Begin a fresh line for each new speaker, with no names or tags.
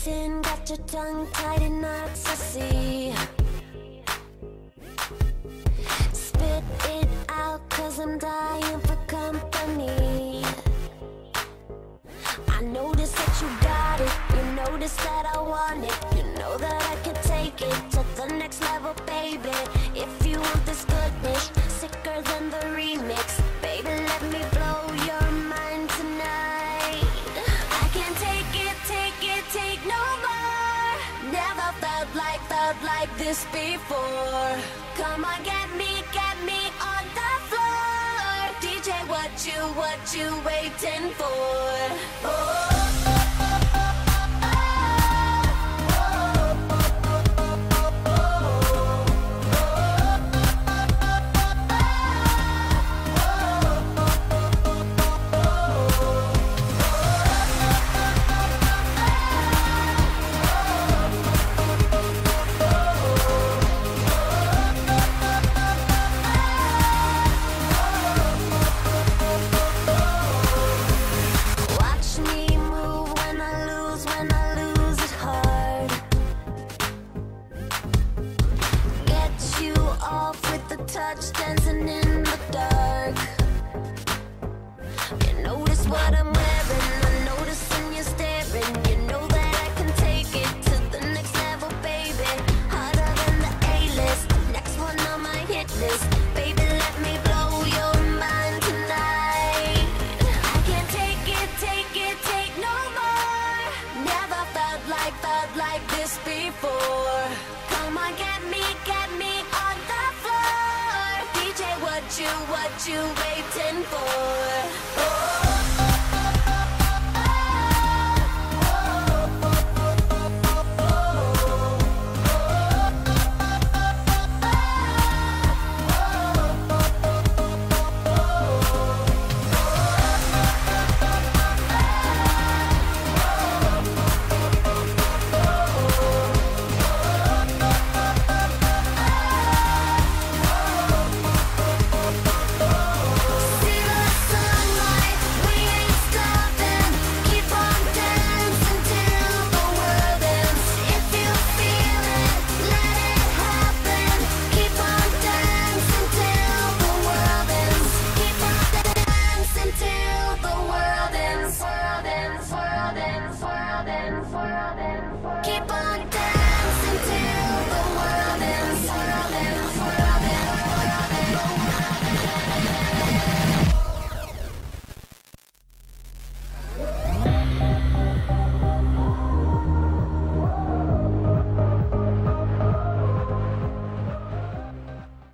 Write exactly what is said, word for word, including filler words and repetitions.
Listen, got your tongue tied in knots, I see. Spit it out, cause I'm dying for company. I notice that you got it, you notice that I want it. You know that I can take it to the next level, baby. If you want this goodness, sicker than the remix, baby, let me blow your mind tonight. I can't take it, take it, take no more. Never felt like, felt like this before. Come on, get me, get me on the floor. D J, what you, what you waiting for? Oh. Touch dancing in the dark. You notice what I'm wearing, I'm noticing you're staring. You know that I can take it to the next level, baby. Harder than the A-list, next one on my hit list. Baby, let me blow your mind tonight. I can't take it, take it, take no more. Never felt like, felt like this before. Come on, get me, get me on the floor. What you, what you waiting for? Oh.